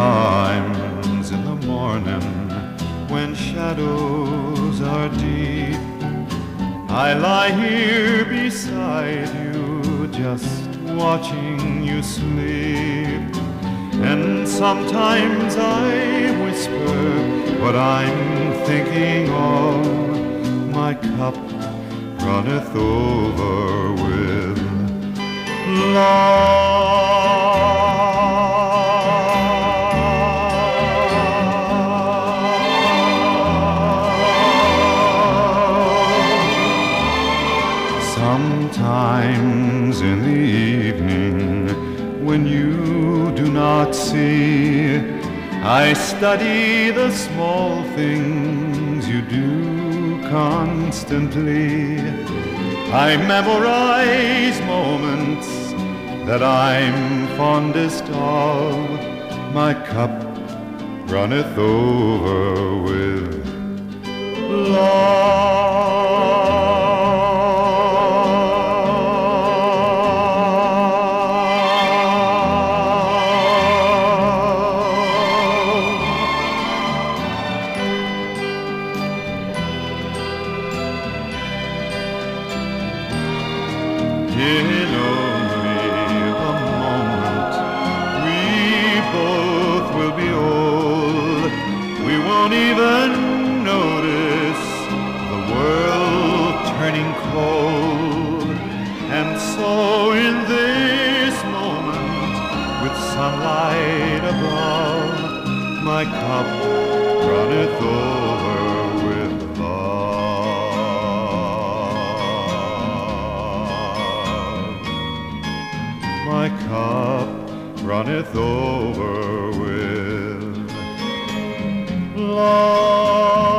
Sometimes in the morning when shadows are deep, I lie here beside you, just watching you sleep. And sometimes I whisper what I'm thinking of. My cup runneth over with love. Sometimes in the evening when you do not see, I study the small things you do constantly. I memorize moments that I'm fondest of. My cup runneth over with love. Sunlight above, my cup runneth over with love. My cup runneth over with love.